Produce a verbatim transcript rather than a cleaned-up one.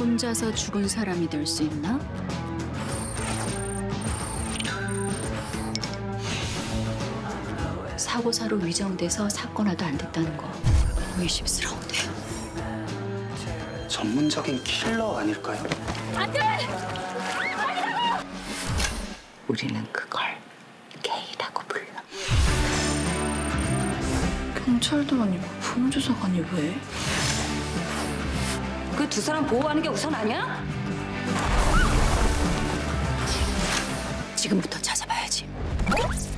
혼자서 죽은 사람이 될 수 있나? 사고사로 위정돼서 사건화도 안 됐다는 거 의심스러운데요. 전문적인 킬러 아닐까요? 안 돼! 우리는 그걸 게이라고 불러. 경찰도 아니고 보험조사관이 왜? 그 두 사람 보호하는 게 우선 아니야? 지금부터 찾아봐야지.